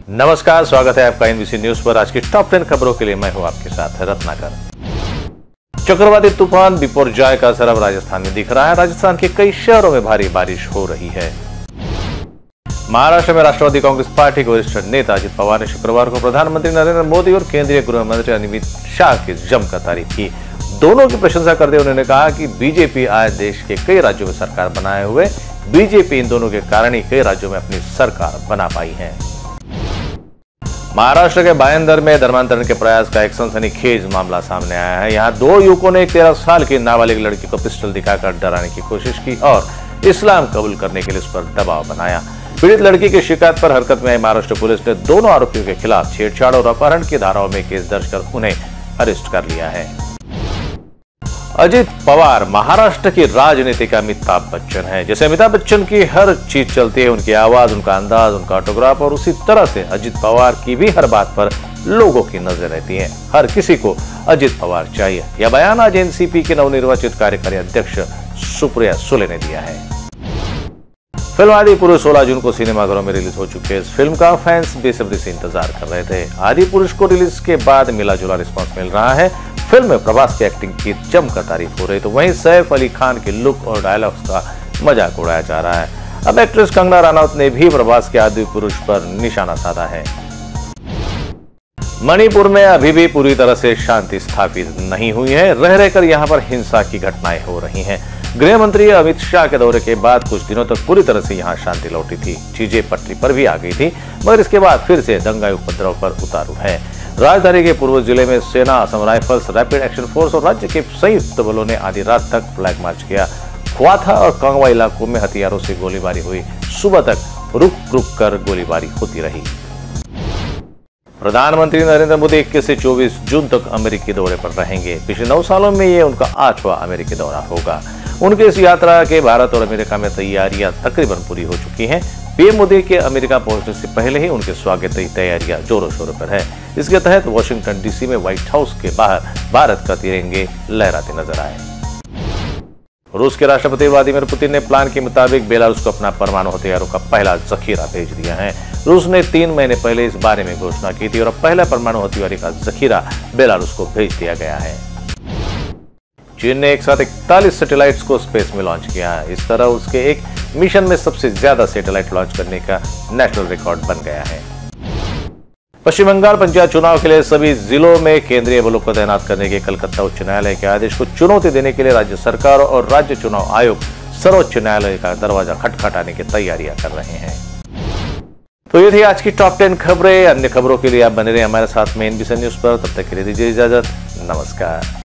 नमस्कार, स्वागत है आपका एनबीसी न्यूज पर। आज की टॉप 10 खबरों के लिए मैं हूं आपके साथ रत्नाकर। चक्रवाती तूफान बिपरजॉय का असर अब राजस्थान में दिख रहा है। राजस्थान के कई शहरों में भारी बारिश हो रही है। महाराष्ट्र में राष्ट्रवादी कांग्रेस पार्टी के वरिष्ठ नेता अजित पवार ने शुक्रवार को प्रधानमंत्री नरेंद्र मोदी और केंद्रीय गृह मंत्री अमित शाह की जमकर तारीफ की। दोनों की प्रशंसा करते हुए उन्होंने कहा कि बीजेपी आज देश के कई राज्यों में सरकार बनाए हुए बीजेपी इन दोनों के कारण ही कई राज्यों में अपनी सरकार बना पाई है। महाराष्ट्र के भायंदर में धर्मांतरण के प्रयास का एक सनसनीखेज मामला सामने आया है। यहाँ दो युवकों ने एक 13 साल की नाबालिग लड़की को पिस्टल दिखाकर डराने की कोशिश की और इस्लाम कबूल करने के लिए उस पर दबाव बनाया। पीड़ित लड़की की शिकायत पर हरकत में आई महाराष्ट्र पुलिस ने दोनों आरोपियों के खिलाफ छेड़छाड़ और अपहरण की धाराओं में केस दर्ज कर उन्हें अरेस्ट कर लिया है। अजित पवार महाराष्ट्र की राजनीति का अमिताभ बच्चन है। जैसे अमिताभ बच्चन की हर चीज चलती है, उनकी आवाज, उनका अंदाज, उनका ऑटोग्राफ, और उसी तरह से अजित पवार की भी हर बात पर लोगों की नजर रहती है। हर किसी को अजित पवार चाहिए। यह बयान आज एनसीपी के नवनिर्वाचित कार्यकारी अध्यक्ष सुप्रिया सुले ने दिया है। फिल्म आदिपुरुष 16 जून को सिनेमाघरों में रिलीज हो चुकी है। इस फिल्म का फैंस बेसब्री से इंतजार कर रहे थे। आदिपुरुष को रिलीज के बाद मिला जुला रिस्पॉन्स मिल रहा है। फिल्म में प्रभास की एक्टिंग की जमकर तारीफ हो रही, तो वहीं सैफ अली खान के लुक और डायलॉग्स का मजाक उड़ाया जा रहा है। अब एक्ट्रेस कंगना रनौत ने भी प्रभास के आदिपुरुष पर निशाना साधा है। मणिपुर में अभी भी पूरी तरह से शांति स्थापित नहीं हुई है। रह रहकर यहां पर हिंसा की घटनाएं हो रही हैं। गृह मंत्री अमित शाह के दौरे के बाद कुछ दिनों तक पूरी तरह से यहां शांति लौटी थी। चीजें पटरी पर भी आ गई थी, मगर इसके बाद फिर से दंगा उपद्रव पर उतारू है। राजधानी के पूर्व जिले में सेना, Assam rifles, rapid action force और राज्य के संयुक्त बलों ने आधी रात तक फ्लैग मार्च किया। ख्वाथा और कांगवा इलाकों में हथियारों से गोलीबारी हुई। सुबह तक रुक रुक कर गोलीबारी होती रही। प्रधानमंत्री नरेंद्र मोदी 21 से 24 जून तक अमेरिकी दौरे पर रहेंगे। पिछले 9 सालों में ये उनका 8वां अमेरिकी दौरा होगा। उनके इस यात्रा के भारत और अमेरिका में तैयारियां तकरीबन पूरी हो चुकी हैं। पीएम मोदी के अमेरिका पहुंचने से पहले ही उनके स्वागत की तैयारियां जोरों शोरों पर है। इसके तहत वॉशिंगटन डीसी में व्हाइट हाउस के बाहर भारत का तिरंगे लहराते नजर आए। रूस के राष्ट्रपति व्लादिमीर पुतिन ने प्लान के मुताबिक बेलारूस को अपना परमाणु हथियारों का पहला जखीरा भेज दिया है। रूस ने 3 महीने पहले इस बारे में घोषणा की थी और अब पहला परमाणु हथियार का जखीरा बेलारूस को भेज दिया गया है। चीन ने एक साथ 41 सैटेलाइट्स को स्पेस में लॉन्च किया है। इस तरह उसके एक मिशन में सबसे ज्यादा सैटेलाइट लॉन्च करने का नेशनल रिकॉर्ड बन गया है। पश्चिम बंगाल पंचायत चुनाव के लिए सभी जिलों में केंद्रीय बलों को तैनात करने के कलकत्ता उच्च न्यायालय के आदेश को चुनौती देने के लिए राज्य सरकार और राज्य चुनाव आयोग सर्वोच्च न्यायालय का दरवाजा खटखटाने की तैयारियां कर रहे हैं। तो ये थी आज की टॉप 10 खबरें। अन्य खबरों के लिए आप बने रहे हमारे साथ में एनबीसी न्यूज पर। तब तक के लिए दीजिए इजाजत। नमस्कार।